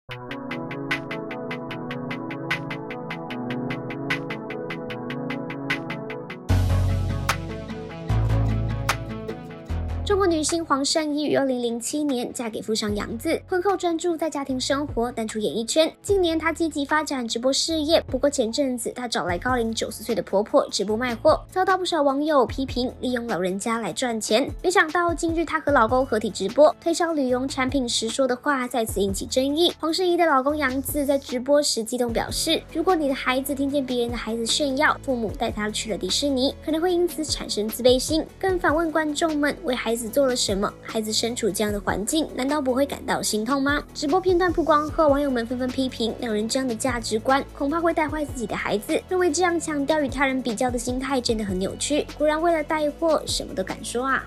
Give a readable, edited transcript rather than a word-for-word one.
中国女星黄圣依于2007年嫁给富商杨子，婚后专注在家庭生活，淡出演艺圈。近年她积极发展直播事业，不过前阵子她找来高龄90岁的婆婆直播卖货，遭到不少网友批评利用老人家来赚钱。没想到近日她和老公合体直播，推销旅游产品时说的话再次引起争议。黄圣依的老公杨子在直播时激动表示，如果你的孩子听见别人的孩子炫耀父母带他去了迪士尼，可能会因此产生自卑心，更反问观众们为孩子做了什么？孩子身处这样的环境，难道不会感到心痛吗？直播片段曝光后，网友们纷纷批评两人这样的价值观恐怕会带坏自己的孩子，认为这样强调与他人比较的心态真的很扭曲。果然为了带货，什么都敢说啊！